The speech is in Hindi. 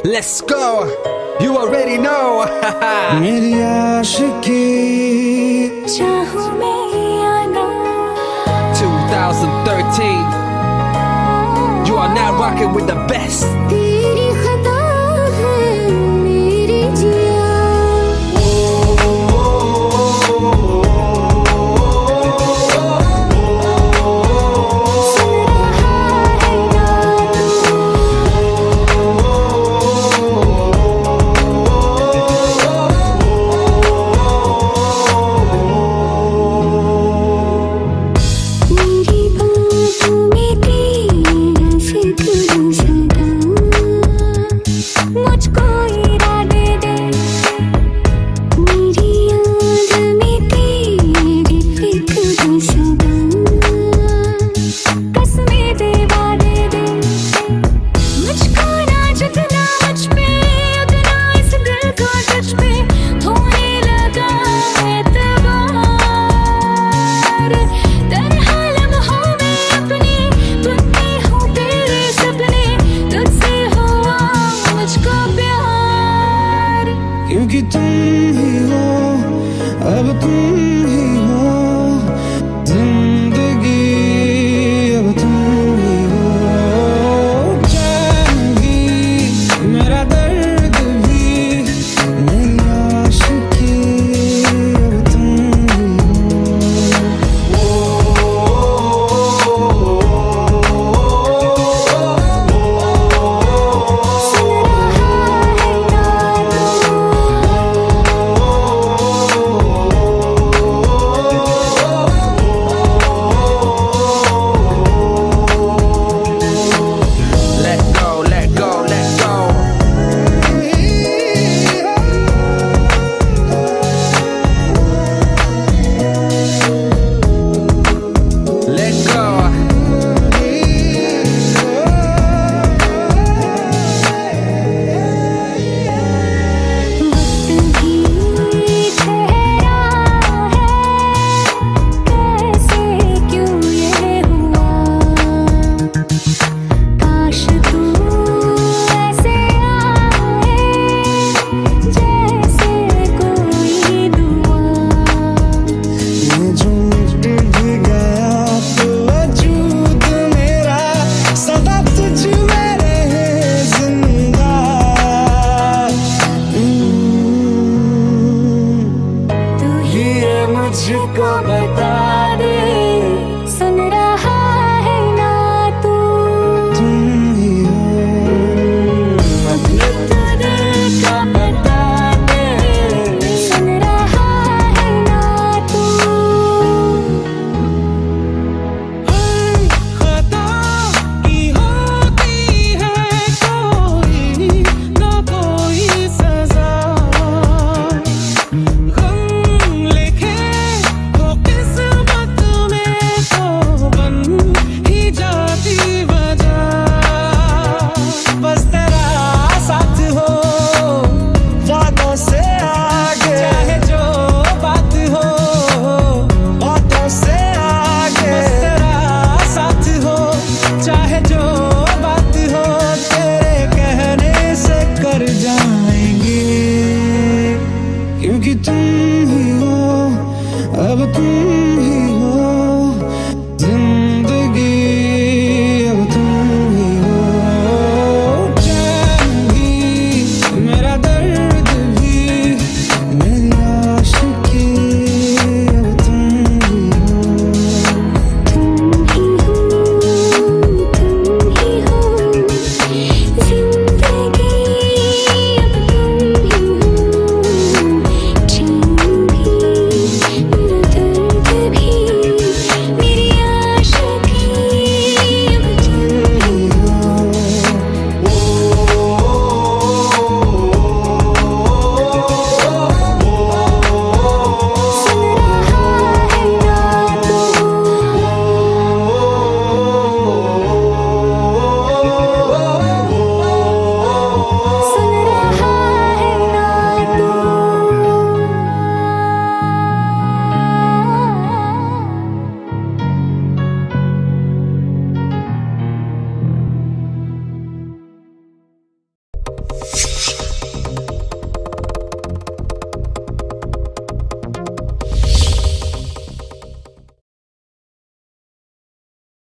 Let's go, you already know. मेरी आशिकी चाहूं मैं या ना 2013. You are now rocking with the best. तेरी खता है मेरी जिया क्योंकि तुम ही हो, अब तुम ही हो जिंदगी, अब तुम ही हो चैन भी, मेरा दर्द भी, मेरी आशिकी, अब तुम ही मुझको बता दे, सुन रहा है ना तू, तुम ही हो, मतलब तो दिल का बता दे, सुन रहा है ना तू। हर खता की होती है कोई ना कोई सजा, क्योंकि तुम ही हो, अब तुम